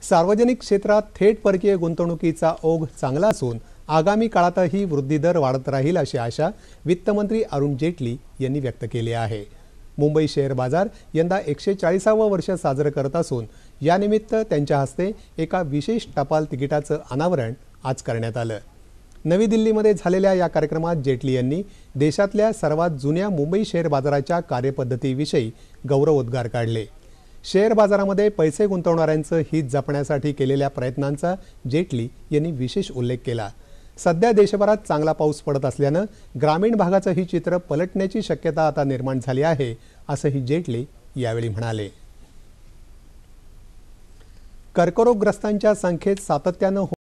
सार्वजनिक क्षेत्रात थेट परकीय गुंतवणुकीचा ओघ चांगला असून आगामी काळातही वृद्धी दर वाढत राहील अशी आशा वित्तमंत्री अरुण जेटली यांनी व्यक्त केली आहे। मुंबई शेअर बाजार यंदा 140वे वर्ष साजरे करत असून यानिमित्त त्यांच्या हस्ते एका विशेष टपाल तिकिटाचं अनावरण आज करण्यात आलं। नवी दिल्लीमध्ये झालेल्या या कार्यक्रमात जेटली यांनी देशातल्या सर्वात जुन्या मुंबई शेअर बाजाराच्या कार्यपद्धतीविषयी गौरवोद्गार काढले। शेअर बाजारामध्ये पैसे गुंतवणाऱ्यांचं हित जपण्यासाठी केलेल्या प्रयत्नांचा जेटली यांनी विशेष उल्लेख केला। सध्या देशभरात चांगला पाऊस पडत असल्यानं ग्रामीण भागाचं ही चित्र पलटण्याची शक्यता आता निर्माण झाली आहे, असंही जेटली यावेळी म्हणाले। कर्करोगग्रस्तांच्या संख्येत सातत्यानं